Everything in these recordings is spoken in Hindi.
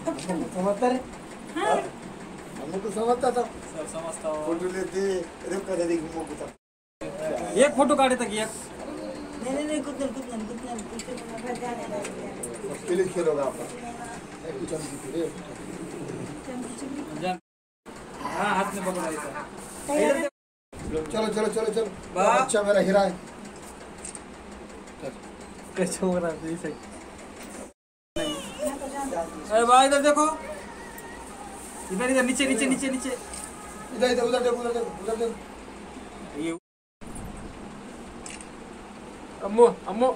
समझता रे? हाँ। हमको समझता था। सब समझता हो। फोटो लेते रेप कर देगी मुझको तो। एक फोटो काटे तक एक। नहीं कुछ नहीं किले खेलोगा आप। हाँ हाथ में पकड़ा था। चलो चलो चलो चलो। अच्छा मेरा हीरा है। कैसे हो रहा है सही? अरे भाई इधर देखो। इधर इधर नीचे नीचे नीचे नीचे। इधर इधर उधर देखो उधर देखो उधर देखो। ये अम्मो अम्मो।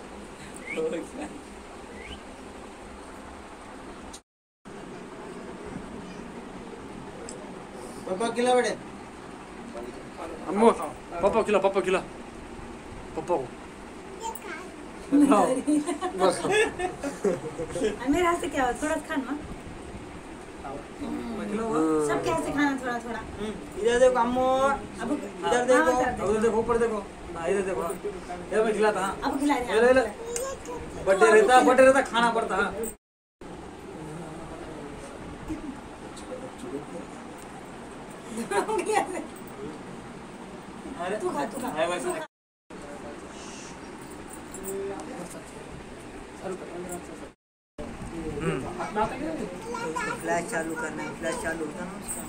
पापा खिला बेटे। अम्मो पापा खिला पापा खिला पापा को। मेरे हाथ से क्या हो थोड़ा खाना सब कैसे खाना थोड़ा थोड़ा। इधर देखो अम्मो इधर देखो उधर देखो ऊपर देखो इधर देखो इधर मैं खिलाता हाँ अब खिला दे बर्थडे रहता खाना पड़ता हाँ अरे तू खा है वैसे फ्लैश चालू करना है फ्लैश चालू होता ना उसका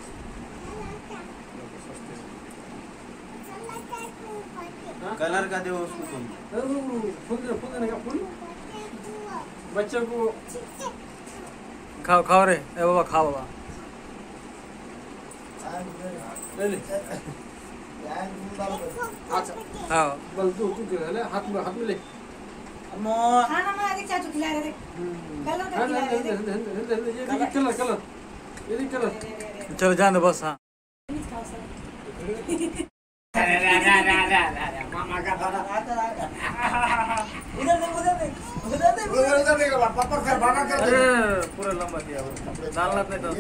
कलर का दो उसको तुम। फूल बच्चों को खाओ खाओ रे ए बाबा खाओ बाबा ले ले हाँ बल तू ले हाथ में ले खाना में अधिक चाचू खिला रहे थे कलर का खिला रहे थे कलर ये कलर चलो जान दो बस हाँ मामा का उधर देखो पापा कर बाबा कर। पूरा लंबा किया डालना नहीं तो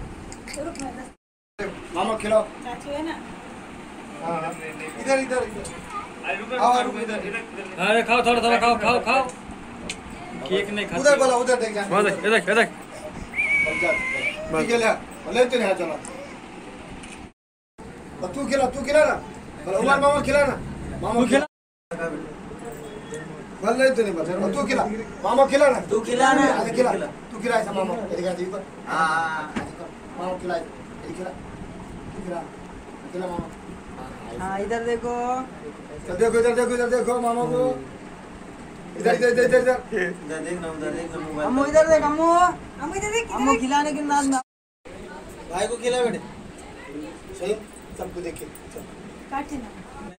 मामा खिलाओ। चाचू है ना इधर इधर इधर। अरे खाओ थोड़ा थोड़ा खाओ खाओ खाओ केक नहीं खाते उधर बोला उधर देख जाना। इधर इधर इधर बस खिला ले तो नहीं चला। तू खिला ना उमर मामा खिला ना मामा खिला बल नहीं तो नहीं बस तू खिला मामा खिला ना तू खिला ना खिला तू खिला ऐसा मामा इधर दी पर हां मामा खिला इधर खिला तू खिला खिला मामा हाँ इधर देखो इधर देखो मामा को इधर इधर इधर इधर देखना मोबाइल अम्मू इधर देख अम्मू इधर देख अम्मू खिलाने के नाम ना भाई को खिला बेटे सही सबको देखे काटे ना